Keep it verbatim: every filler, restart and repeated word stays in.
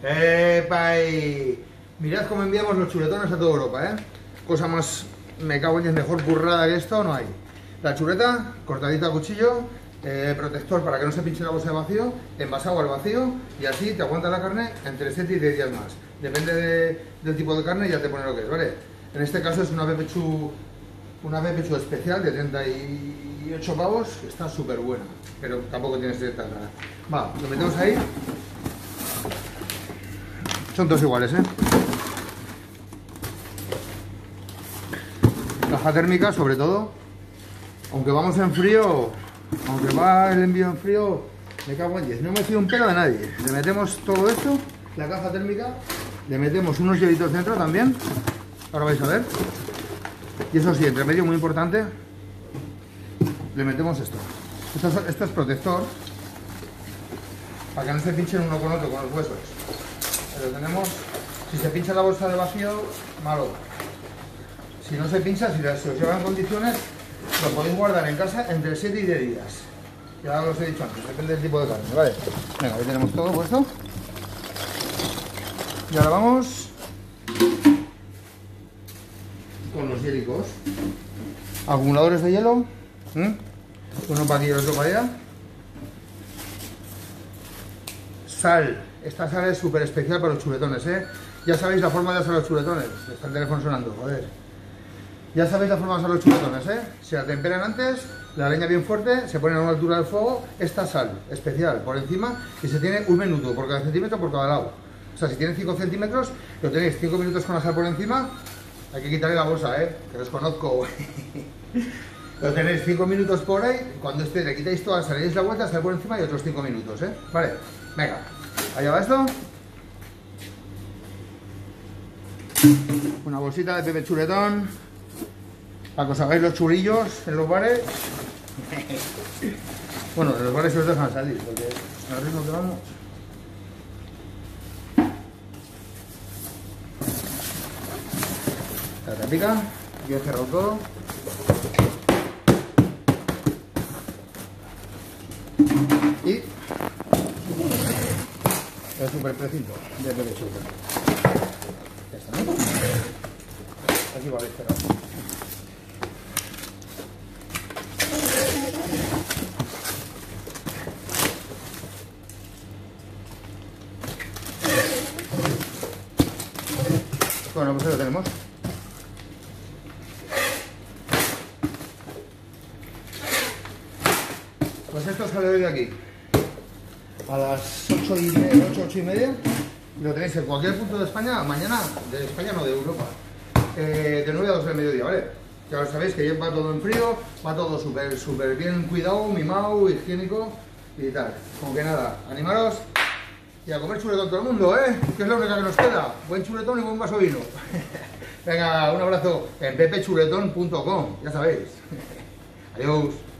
¡Epa! Y mirad cómo enviamos los chuletones a toda Europa, ¿eh? Cosa más, me cago en, mejor currada que esto no hay. La chuleta, cortadita a cuchillo, eh, protector para que no se pinche la bolsa de vacío, envasado al vacío y así te aguanta la carne entre siete y diez días más. Depende de, del tipo de carne, ya te pone lo que es, ¿vale? En este caso es una bepechu, una bepechu especial de treinta y ocho pavos, que está súper buena, pero tampoco tienes que estar nada. Va, lo metemos ahí. Son todos iguales, ¿eh? Caja térmica, sobre todo. Aunque vamos en frío, aunque va el envío en frío, me cago en diez. No me fío un pelo de nadie. Le metemos todo esto, la caja térmica, le metemos unos hielitos dentro también. Ahora vais a ver. Y eso sí, entre medio, muy importante, le metemos esto. Esto es, esto es protector, para que no se pinchen uno con otro, con los huesos. Pero tenemos, si se pincha la bolsa de vacío, malo. Si no se pincha, si se os lleva en condiciones, lo podéis guardar en casa entre siete y diez días. Ya os he dicho antes, depende del tipo de carne, ¿vale? Venga, ahí tenemos todo puesto. Y ahora vamos con los hielicos. Acumuladores de hielo. ¿Mm? Uno para aquí y otro para allá. Sal. Esta sal es súper especial para los chuletones, ¿eh? Ya sabéis la forma de hacer los chuletones. Está el teléfono sonando, joder. Ya sabéis la forma de hacer los chuletones, ¿eh? Se la temperan antes, la leña bien fuerte, se pone a una altura del fuego, esta sal especial por encima y se tiene un minuto por cada centímetro por cada lado. O sea, si tiene cinco centímetros, lo tenéis cinco minutos con la sal por encima. Hay que quitarle la bolsa, ¿eh? Que os conozco. Lo tenéis cinco minutos por ahí, cuando esté le quitáis toda, salís la vuelta, sal por encima y otros cinco minutos, ¿eh? Vale, venga. Allá va esto. Una bolsita de pepe chuletón. Para que os hagáis los churrillos en los bares. Bueno, en los bares se os dejan salir, porque al ritmo que vamos. La tapica, aquí he cerrado todo. Y el super precinto de pepe chuletón. Ya está, ¿no? Aquí va a esperar. Bueno, pues ahí lo tenemos. Pues esto sale hoy de aquí a las ocho y media, ocho, ocho y media. Lo tenéis en cualquier punto de España, mañana, de España no, de Europa, eh, de nueve a dos del mediodía, ¿vale? Ya lo sabéis que va todo en frío, va todo súper, súper bien cuidado, mimado, higiénico y tal. Como que nada, animaros y a comer chuletón todo el mundo, ¿eh? Que es la única que nos queda. Buen chuletón y buen vaso de vino. Venga, un abrazo en pepe chuletón punto com, ya sabéis. Adiós.